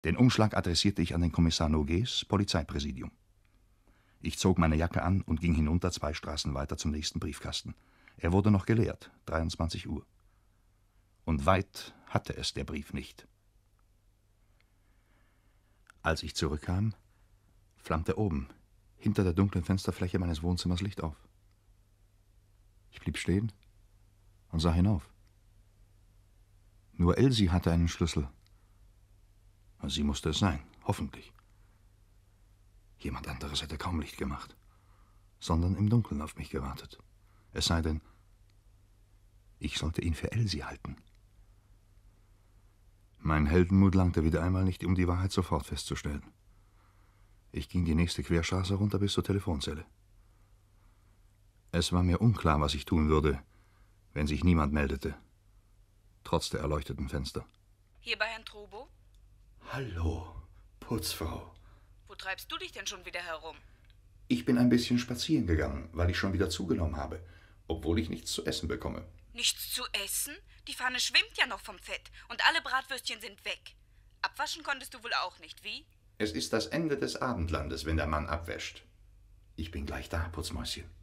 Den Umschlag adressierte ich an den Kommissar Nogues Polizeipräsidium. Ich zog meine Jacke an und ging hinunter 2 Straßen weiter zum nächsten Briefkasten. Er wurde noch geleert, 23 Uhr. Und weit hatte es der Brief nicht. Als ich zurückkam, flammte oben, hinter der dunklen Fensterfläche meines Wohnzimmers, Licht auf. Ich blieb stehen und sah hinauf. Nur Elsie hatte einen Schlüssel. Sie musste es sein, hoffentlich. Jemand anderes hätte kaum Licht gemacht, sondern im Dunkeln auf mich gewartet. Es sei denn, ich sollte ihn für Elsie halten. Mein Heldenmut langte wieder einmal nicht, um die Wahrheit sofort festzustellen. Ich ging die nächste Querstraße runter bis zur Telefonzelle. Es war mir unklar, was ich tun würde, wenn sich niemand meldete, trotz der erleuchteten Fenster. Hier bei Herrn Trubo? Hallo, Putzfrau. Wo treibst du dich denn schon wieder herum? Ich bin ein bisschen spazieren gegangen, weil ich schon wieder zugenommen habe, obwohl ich nichts zu essen bekomme. Nichts zu essen? Die Pfanne schwimmt ja noch vom Fett und alle Bratwürstchen sind weg. Abwaschen konntest du wohl auch nicht, wie? Es ist das Ende des Abendlandes, wenn der Mann abwäscht. Ich bin gleich da, Putzmäuschen.